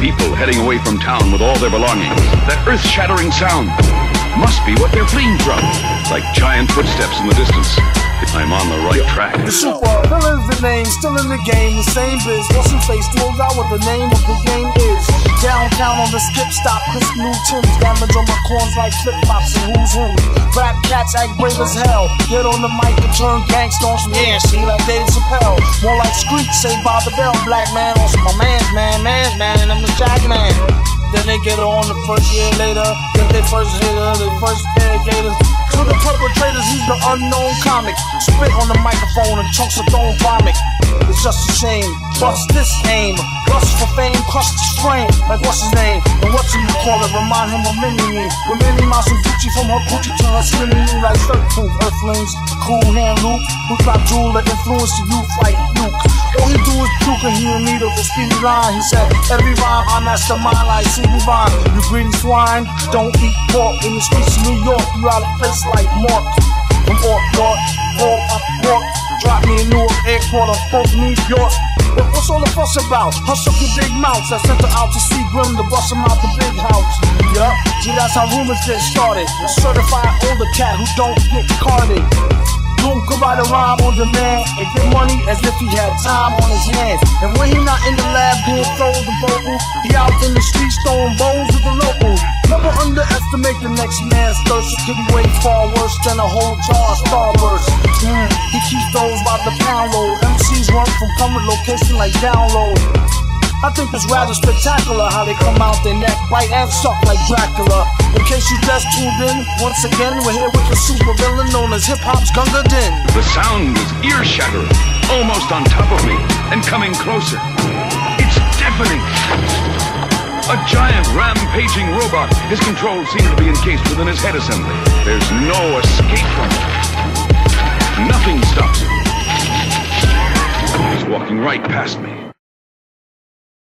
people heading away from town with all their belongings. That earth-shattering sound must be what they're fleeing from. Like giant footsteps in the distance. I'm on the right track. The super villain's the name, still in the game, the same biz. What's in face, throws out what the name of the game is. Downtown on the skip stop, crisp new Timbs. Damage on my corns like flip-flops and who's him. Rap cats act brave as hell. Get on the mic and turn gangsta on some see like Dave Chappelle. More like Screech, say Bob the Bell. Black man on some my man's man, and I'm the Jack man. Then they get on the first year later. Get their first hitter, their first pair of gators. To the perpetrators, he's the unknown comic. Spit on the microphone and chunks of thrown vomit. It's just a shame. Bust this aim. Lust for fame, crust his frame. Like what's his name? And what's him call it? Remind him of Mini-Me. With Minnie Mouse and Gucci from her Gucci to her skinny me like 13 earthlings. Cool hand Luke, who drop jewel that influence the youth like Luke. All he do is puke and he in need of a speedy line. He said, every rhyme I mastermind like CD Vine. You greedy swine, don't eat pork. In the streets of New York, you out of place like Mark. From York, York, drop me a Newark airport on both New York. But what's all the fuss about? Hush up your big mouths. I sent her out to see Grim to bust him out the big house. Yup, see that's how rumors get started. A certified older cat who don't get carded. Boom could write a rhyme on demand and get money as if he had time on his hands. And when he not in the lab doing flows and vocals, he out in the streets throwing bones with the locals. Never underestimate the next man's thirst. It could be way far worse than a whole jar of Starburst. He keeps those by the pound load. MCs run from current location like download. I think it's rather spectacular how they come out their neck, bite and suck like Dracula. In case you just tuned in, once again we're here with the super villain known as hip-hop's Gunga Din. The sound is ear-shattering, almost on top of me, and coming closer. It's deafening. A giant rampaging robot. His controls seem to be encased within his head assembly. There's no escape from it. Nothing stops him. He's walking right past me.